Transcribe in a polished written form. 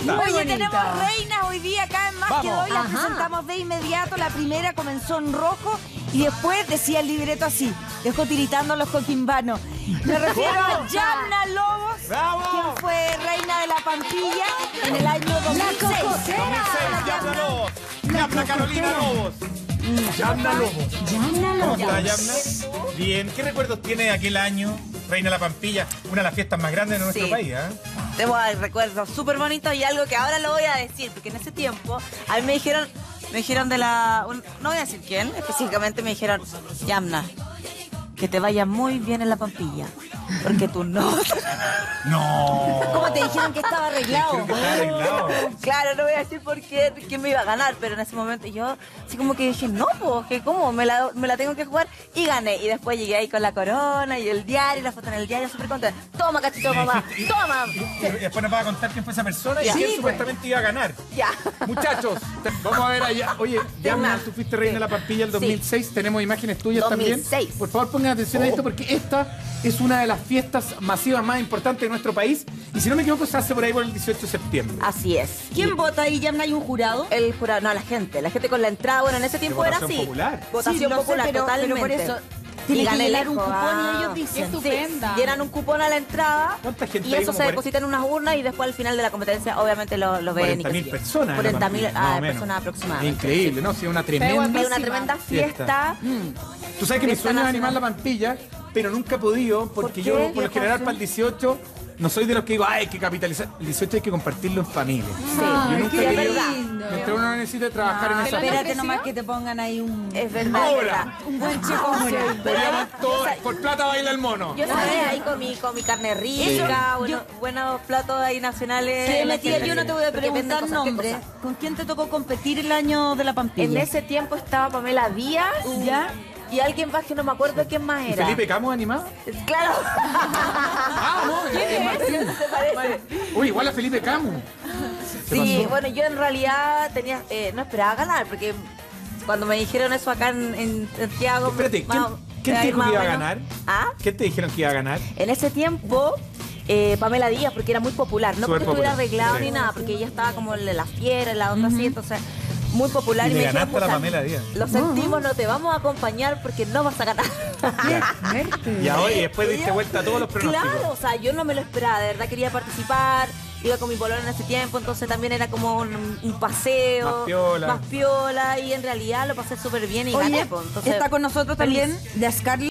gusta. Oye, tenemos reinas hoy día acá en Más que Vamos. Doy. Las presentamos de inmediato. La primera comenzó en rojo y después decía el libreto así. Dejó tiritando a los coquimbanos. Me refiero a Yamna Lobos, ¡Bravo! quien fue reina de la Pampilla en el año 2006. 2006, Yamna Lobos. Yamna Carolina Lobos. Yamna Lobos. ¿Cómo está, Yamna? Bien. ¿Qué recuerdos tiene de aquel año? Reina de la Pampilla, una de las fiestas más grandes de nuestro país, ¿eh? Tengo recuerdos súper bonitos y algo que ahora lo voy a decir, porque en ese tiempo a mí me dijeron de la... no voy a decir quién, específicamente me dijeron, Yamna, que te vaya muy bien en la Pampilla, porque tú no... No. ¿Cómo te dijeron que estaba arreglado? Está arreglado. Claro, no voy a decir por qué, quién me iba a ganar, pero en ese momento yo así como que dije, no, pues, que cómo, me la tengo que jugar, y gané. Y después llegué ahí con la corona y el diario, la foto en el diario, súper contenta. Toma, cachito, mamá, toma. Y después nos va a contar quién fue esa persona y Ya. quién Sí, supuestamente iba a ganar. Ya. Muchachos, vamos a ver allá. Oye, Yamna, tú fuiste reina de la Pampilla el 2006. Tenemos imágenes tuyas 2006. también. Por favor, pongan atención a esto porque esta es una de las fiestas masivas más importantes de nuestro país. Y si no me equivoco, se hace por ahí por el 18 de septiembre. Así es. ¿Quién vota ahí, Yamna? ¿Hay un jurado? El jurado, no, la gente con la entrada, bueno, en ese tiempo era votación así. popular. Votación Sí, lo sé, popular, pero totalmente. por eso Y tiene que gané llenar un lejos. cupón y ellos Qué dicen. estupenda. Llenan un cupón a la entrada ¿Cuánta gente y hay? eso Como se deposita en unas urnas y después al final de la competencia obviamente lo ven. 40.000 personas. en la 40.000 Pampilla, más o menos. personas aproximadamente. Increíble, ¿no? Sí, una Es tremenda. una tremenda fiesta. Tú sabes que mi Fiesta sueño es nacional. animar la Pampilla, pero nunca he podido porque ¿Por yo, qué? por lo general, para el 18, no soy de los que digo, hay que capitalizar. El 18 hay que compartirlo en familia. Yo nunca sí, he es querido, verdad. mientras uno no necesite trabajar en esa Espérate creció? nomás que te pongan ahí un... Es verdad. Ahora. Es verdad. Un buen checo. Podríamos todos, por plata baila el mono. Yo sabía ahí con mi carne rica, buenos platos ahí nacionales. Créeme, tía, yo no te voy a Porque venden preguntar cosas, ¿qué nombre. cosas? ¿Con quién te tocó competir el año de la Pampilla? En ese tiempo estaba Pamela Díaz. ¿Ya? Y alguien más que no me acuerdo quién más ¿Y era. Felipe Camus animado? Claro. Ah, no, es Martín. ¿Se parece? Uy, igual a Felipe Camus. ¿Qué Sí, pasó? bueno, yo en realidad tenía, no esperaba ganar, porque cuando me dijeron eso acá en Santiago... Espérate, más- ¿quién te dijo más que o iba a menos. ganar? ¿Ah? ¿Quién te dijeron que iba a ganar? En ese tiempo, Pamela Díaz, porque era muy popular. No Súper porque estuviera popular, arreglado sí. ni nada, porque ella estaba como en la fiera, en la onda así, entonces... Muy popular Y y, le me dijeron, ganaste a la "Pucha, Pamela Díaz". Lo sentimos, no te vamos a acompañar porque no vas a ganar. Y ahora y después diste vuelta a todos los pronósticos. Claro, o sea, yo no me lo esperaba, de verdad quería participar, iba con mi pololo en ese tiempo, entonces también era como un paseo, Más piola. y en realidad lo pasé súper bien y Oye, gané, pues, entonces, está con nosotros feliz. también de Scarlett.